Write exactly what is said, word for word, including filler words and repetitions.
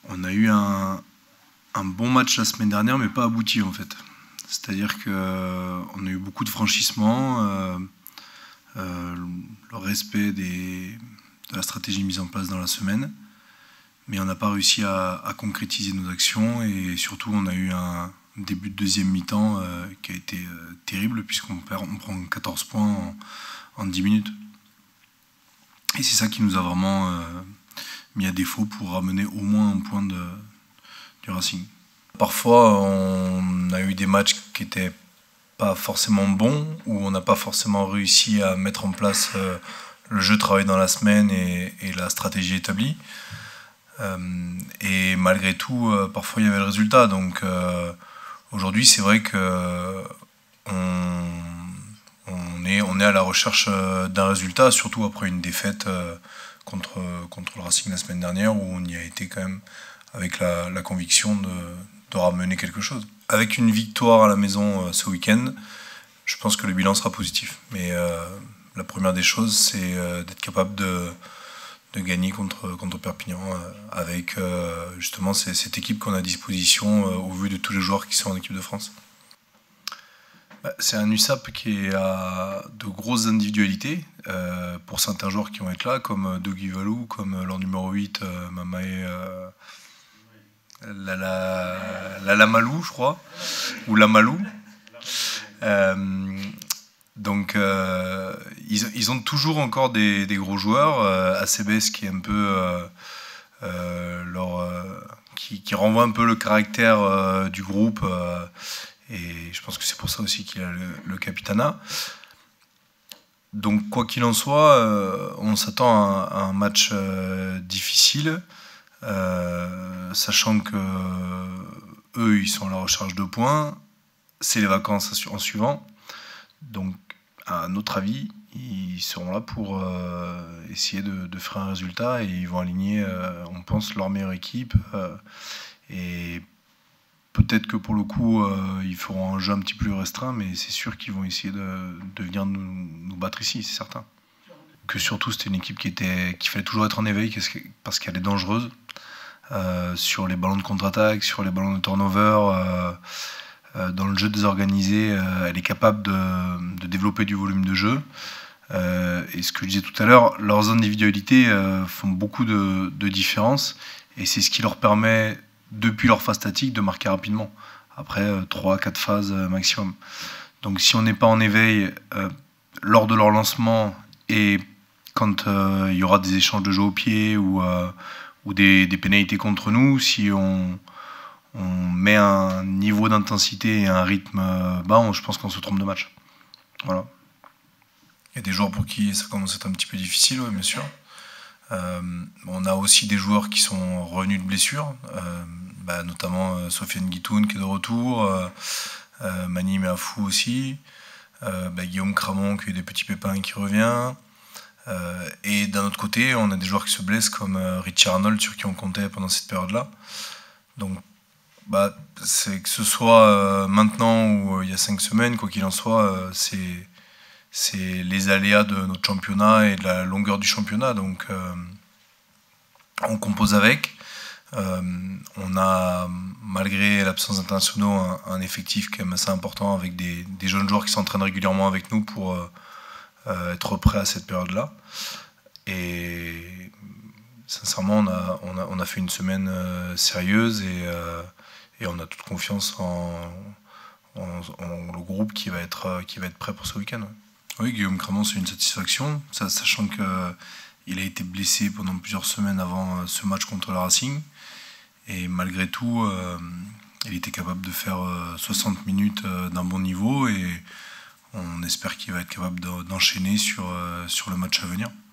On a eu un, un bon match la semaine dernière, mais pas abouti en fait. C'est-à-dire qu'on a eu beaucoup de franchissements, euh, euh, le respect des, de la stratégie mise en place dans la semaine, mais on n'a pas réussi à, à concrétiser nos actions et surtout on a eu un début de deuxième mi-temps euh, qui a été euh, terrible puisqu'on perd, on prend quatorze points en, en dix minutes. Et c'est ça qui nous a vraiment euh, mis à défaut pour ramener au moins un point de, du Racing. Parfois, on a eu des matchs qui n'étaient pas forcément bons, où on n'a pas forcément réussi à mettre en place euh, le jeu travaillé dans la semaine et, et la stratégie établie. Euh, et malgré tout, euh, parfois il y avait le résultat. Donc euh, aujourd'hui, c'est vrai que on, on, est, on est à la recherche d'un résultat, surtout après une défaite euh, contre, contre le Racing la semaine dernière, où on y a été quand même avec la, la conviction de, de ramener quelque chose. Avec une victoire à la maison euh, ce week-end, je pense que le bilan sera positif. Mais euh, la première des choses, c'est euh, d'être capable de, de gagner contre, contre Perpignan euh, avec euh, justement cette équipe qu'on a à disposition euh, au vu de tous les joueurs qui sont en équipe de France. C'est un U S A P qui a de grosses individualités euh, pour certains joueurs qui vont être là, comme Dogi Valou, comme leur numéro huit, euh, Mamae euh, Lala, Lala Malou, je crois, ou Lamalou. Euh, donc, euh, ils, ils ont toujours encore des, des gros joueurs. Euh, A C B S qui est un peu euh, euh, leur, euh, qui, qui renvoie un peu le caractère euh, du groupe. Euh, Et je pense que c'est pour ça aussi qu'il a le, le capitanat. Donc quoi qu'il en soit, euh, on s'attend à, à un match euh, difficile, euh, sachant que euh, eux ils sont à la recherche de points, c'est les vacances en suivant. Donc à notre avis, ils seront là pour euh, essayer de, de faire un résultat et ils vont aligner, euh, on pense, leur meilleure équipe. Euh, et Peut-être que pour le coup, euh, ils feront un jeu un petit peu plus restreint, mais c'est sûr qu'ils vont essayer de, de venir nous, nous battre ici, c'est certain. Que surtout, c'était une équipe qui était, qu'il fallait toujours être en éveil parce qu'elle est dangereuse. Euh, sur les ballons de contre-attaque, sur les ballons de turnover, euh, euh, dans le jeu désorganisé, euh, elle est capable de, de développer du volume de jeu. Euh, et ce que je disais tout à l'heure, leurs individualités euh, font beaucoup de, de différence et c'est ce qui leur permet, depuis leur phase statique, de marquer rapidement, après trois à quatre phases maximum. Donc si on n'est pas en éveil euh, lors de leur lancement et quand euh, il y aura des échanges de jeu au pied ou, euh, ou des, des pénalités contre nous, si on, on met un niveau d'intensité et un rythme bas, on, je pense qu'on se trompe de match. Voilà. Il y a des joueurs pour qui ça commence à être un petit peu difficile, oui, bien sûr. Euh, on a aussi des joueurs qui sont revenus de blessures, euh, bah, notamment euh, Sofiane Guitoun qui est de retour, euh, euh, Mani Meafou aussi, euh, bah, Guillaume Cramon qui a eu des petits pépins qui revient. Euh, et d'un autre côté, on a des joueurs qui se blessent comme euh, Richie Arnold sur qui on comptait pendant cette période-là. Donc, bah, c'est que ce soit euh, maintenant ou euh, il y a cinq semaines, quoi qu'il en soit, euh, c'est c'est les aléas de notre championnat et de la longueur du championnat. Donc euh, on compose avec. Euh, on a, malgré l'absence d'internationaux, un, un effectif quand même assez important avec des, des jeunes joueurs qui s'entraînent régulièrement avec nous pour euh, être prêts à cette période-là. Et sincèrement, on a, on a, on a fait une semaine euh, sérieuse et, euh, et on a toute confiance en, en, en le groupe qui va être, qui va être prêt pour ce week-end. Ouais. Oui, Guillaume Cramon, c'est une satisfaction, ça, sachant qu'il a été blessé pendant plusieurs semaines avant ce match contre le Racing. Et malgré tout, euh, il était capable de faire euh, soixante minutes euh, d'un bon niveau et on espère qu'il va être capable d'enchaîner sur, euh, sur le match à venir.